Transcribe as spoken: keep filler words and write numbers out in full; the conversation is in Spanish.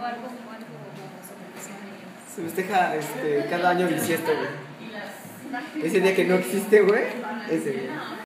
algo, algo vamos a empezar. Se festeja este, cada año bisiesto, güey. Ese día que no existe, güey, ese, güey.